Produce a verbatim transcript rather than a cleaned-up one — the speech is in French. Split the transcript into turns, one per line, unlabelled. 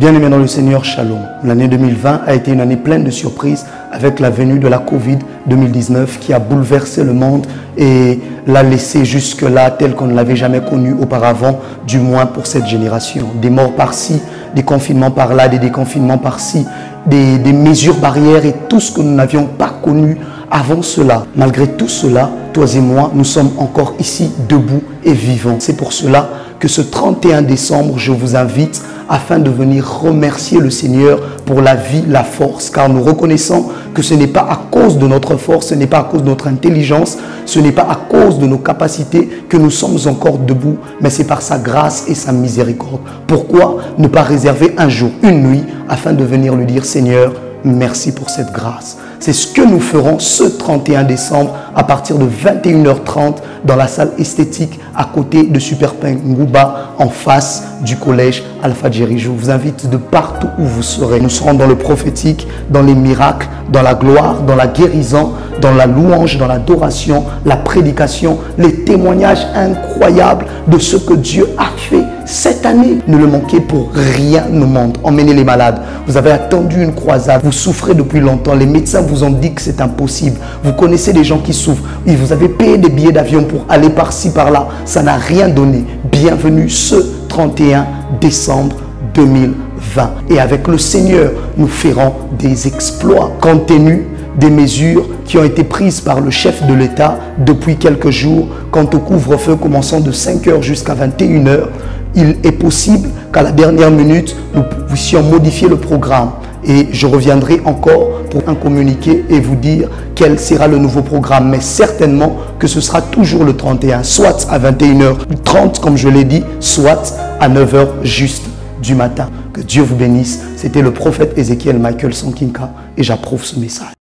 Bien-aimés dans le Seigneur, Shalom. L'année deux mille vingt a été une année pleine de surprises avec la venue de la Covid deux mille dix-neuf qui a bouleversé le monde et l'a laissé jusque-là tel qu'on ne l'avait jamais connu auparavant, du moins pour cette génération. Des morts par-ci, des confinements par-là, des déconfinements par-ci, des, des mesures barrières et tout ce que nous n'avions pas connu avant cela. Malgré tout cela, toi et moi, nous sommes encore ici debout et vivants. C'est pour cela que ce trente et un décembre, je vous invite afin de venir remercier le Seigneur pour la vie, la force, car nous reconnaissons que ce n'est pas à cause de notre force, ce n'est pas à cause de notre intelligence, ce n'est pas à cause de nos capacités que nous sommes encore debout, mais c'est par sa grâce et sa miséricorde. Pourquoi ne pas réserver un jour, une nuit, afin de venir lui dire, Seigneur, merci pour cette grâce. C'est ce que nous ferons ce trente et un décembre à partir de vingt et une heures trente dans la salle esthétique à côté de Super Ngouba en face du collège Alpha Jerry. Je vous invite de partout où vous serez. Nous serons dans le prophétique, dans les miracles, dans la gloire, dans la guérison, dans la louange, dans l'adoration, la prédication, les témoignages incroyables de ce que Dieu a fait cette année. Ne le manquez pour rien au monde. Emmenez les malades. Vous avez attendu une croisade. Vous souffrez depuis longtemps. Les médecins vous ont dit que c'est impossible. Vous connaissez des gens qui souffrent. Et vous avez payé des billets d'avion pour aller par-ci, par-là. Ça n'a rien donné. Bienvenue ce trente et un décembre deux mille vingt. Et avec le Seigneur, nous ferons des exploits. Compte tenu des mesures qui ont été prises par le chef de l'État depuis quelques jours quant au couvre-feu commençant de cinq heures jusqu'à vingt et une heures, il est possible qu'à la dernière minute, nous puissions modifier le programme. Et je reviendrai encore pour un communiqué et vous dire quel sera le nouveau programme. Mais certainement que ce sera toujours le trente et un, soit à vingt et une heures trente comme je l'ai dit, soit à neuf heures juste du matin. Que Dieu vous bénisse. C'était le prophète Ézéchiel Michael Sankinka et j'approuve ce message.